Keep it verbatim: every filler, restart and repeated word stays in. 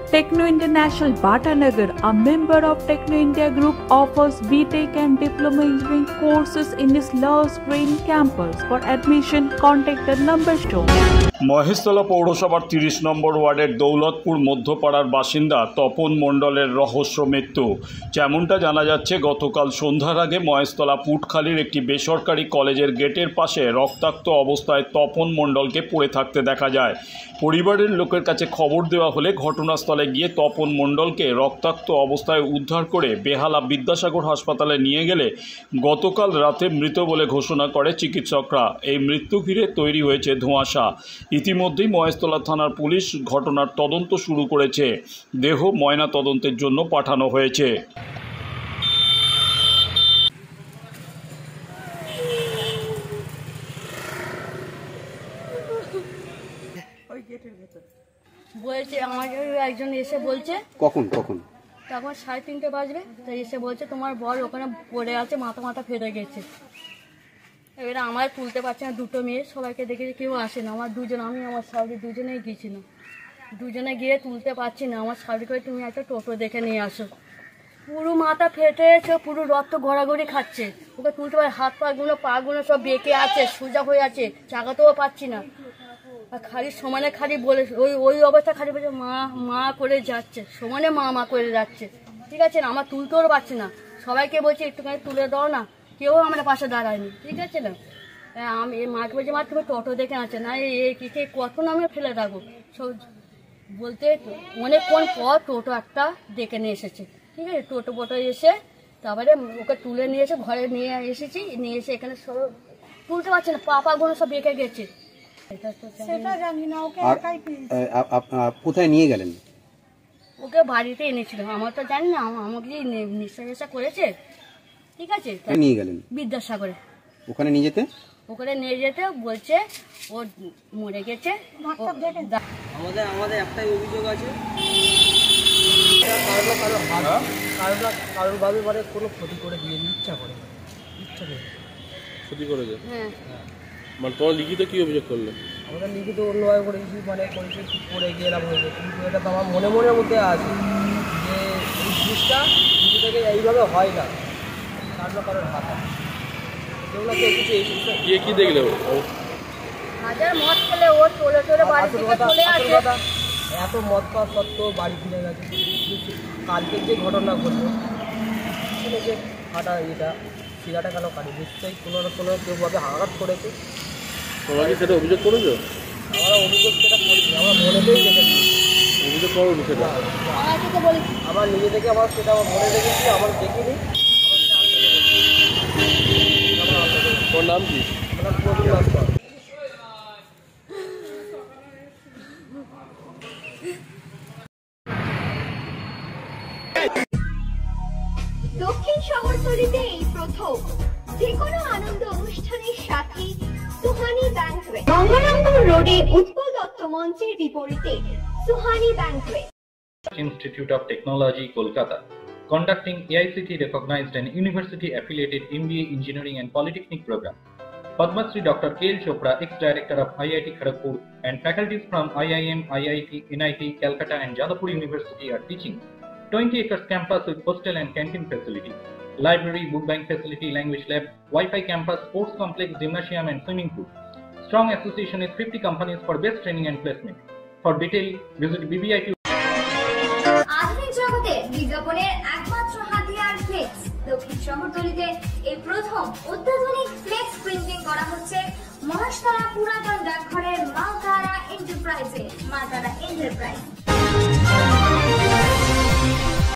Techno International Bhatanagar, a member of Techno India Group, offers B Tech and Diploma Engineering courses in its Lush Green campus. For admission, contact the number shown. Maheshtala পৌরসভার তিরিশ নম্বর ওয়ার্ডের দৌলতপুর মধ্যপাড়ার বাসিন্দা তপন মণ্ডলের রহস্য মৃত্যু। যেমনটা জানা যাচ্ছে, গতকাল সন্ধ্যার আগে মহেশতলা পুটখালির একটি বেসরকারি কলেজের গেটের পাশে রক্তাক্ত অবস্থায় তপন মণ্ডলকে পড়ে থাকতে দেখা যায়। পরিবারের লোকের কাছে খবর দেওয়া হলে ঘটনাস্থলে গিয়ে তপন মণ্ডলকে রক্তাক্ত অবস্থায় উদ্ধার করে বেহালা বিদ্যাসাগর হাসপাতালে নিয়ে গেলে গতকাল রাতে মৃত বলে ঘোষণা করে চিকিৎসকরা। এই মৃত্যু ঘিরে তৈরি হয়েছে ধোঁয়াশা। ইতিমধ্যেই মহেশতলা থানার পুলিশ ঘটনার তদন্ত শুরু করেছে। দেহ ময়না তদন্তের জন্য পাঠানো হয়েছে। বলছে আমাকে একজন এসে বলছে কখন কখন তখন সাড়ে তিনটে বাজবে, তো এসে বলছে তোমার বর ওখানে পড়ে আছে, মাথা মাথা ফেটে গেছে। এবারে আমার তুলতে পারছে না, দুটো মেয়ে সবাইকে দেখে কেউ আসে না, আমার দুজন আমি আমার শাশুড়ি দুজনেই গিয়েছিলাম, দুজনে গিয়ে তুলতে পারছি না। আমার শাশুড়ি করে তুমি একটা টোটো দেখে নিয়ে আসো। পুরো মাথা ফেটেছে, পুরো রক্ত গড়াগড়ি খাচ্ছে, ওকে তুলতে পারে, হাত পাগুলো পাগুলো সব বেঁকে আছে, সোজা হয়ে আছে, চাগাতেও পারছি না। আর খালি সমানে খালি বলে ওই ওই অবস্থা খালি বলছে মা মা করে যাচ্ছে, সমানে মা মা করে যাচ্ছে। ঠিক আছে না, আমার তুলতেও পারছি না, সবাইকে বলছি একটুখানি তুলে দাও না, কেউ আমার পাশে দাঁড়ায়নি। ঠিক আছে না, আমি মাকে বলছি মা তুমি টোটো দেখে আছে না, এই কে কখন আমি ফেলে রাখবো সব বলতে অনেকক্ষণ পর টোটো একটা ডেকে নিয়ে এসেছে। ঠিক আছে, টোটো বোটো এসে তারপরে ওকে তুলে নিয়ে এসে ঘরে নিয়ে এসেছি, নিয়ে এসে এখানে সব তুলতে পারছে না, পা পাগুলো সব বেঁকে গেছে। কোথায় নিয়ে গেলেন? ওকে বাড়িতে এনেছিল, আমার তো জানি না, আমাকে যে নিঃশ্বাস করেছে। ঠিক আছে, নিয়ে গেলেন বিদ্যাসাগরে। ওখানে নিয়ে যেতে ওখানে নিয়ে যেতে বলছে ও মরে গেছে। আমাদের আমাদের একটাই অভিযোগ আছে, কারো কারো হাত কারো কারোর ভাবে মানে কোনো ক্ষতি করে দিয়ে ইচ্ছা করে ইচ্ছা করে ক্ষতি করে দেয়। হ্যাঁ, মানে তোমার লিখিত কি অভিযোগ করলে? আমাদের লিখিত অন্যভাবে করেছি, মানে করেছি ঠিক করে গেলাম হয়েছে, কিন্তু এটা তো আমার মনে মনের মধ্যে আছে যে এই জিনিসটা নিজে থেকে এইভাবে হয় না, কারো কারোর হাত কেউ না কেউ কিছু এই জিনিসটা গিয়ে কি দেখলে? হাজার মদ খেলে ও চলে চলে বাড়ি থেকে চলে আসে। এত মদ খাওয়া সত্ত্বেও বাড়ি ফিরে গেছে। কালকের যে ঘটনা ঘটলো সেটা যে ফাটা এটা শিরাটা কেন কাটি, নিশ্চয়ই কোনো না কোনো কেউভাবে আঘাত করেছে। তোমরা কি সেটা অভিযোগ করেছো? আমরা অভিযোগ সেটা করিনি, আমরা মনেতেই রেখেছি। অভিযোগ করো সেটা আমার নিজে থেকে আমার সেটা আমার মনে রেখেছি, আমার দেখিনি। তোর নাম কি? আমার প্রবীণ মাস্টার। দক্ষিণ শহরতলিতে এই প্রথম যে কোনো আনন্দ অনুষ্ঠানের সাথে সুহানি ব্যাংকুয়েট, গঙ্গারামপুর রোডে উৎপল দত্ত মঞ্চের বিপরীতে Suhani banquet. Institute of Technology, Kolkata, conducting A I C T recognized and university affiliated M B A Engineering and Polytechnic program. Padma Shri Doctor K L Chopra, ex-director of I I T Kharagpur, and faculties from I I M, I I T, N I T, Calcutta and Jadavpur University are teaching. twenty acres campus with hostel and canteen facility, library, book bank facility, language lab, Wi-Fi campus, sports complex, gymnasium and swimming pool. Strong association with fifty companies for best training and placement. For detail, visit B B I P. আধুনিক জগতে বিজ্ঞাপনের একমাত্র হাতিয়ার flakes. দক্ষিণ শহরতলিতে এই প্রথম অত্যাধুনিক flakes printing করা হচ্ছে মহেশতলা পুরাতন ডাকঘরের মা তারা এন্টারপ্রাইজে। মা তারা এন্টারপ্রাইজ।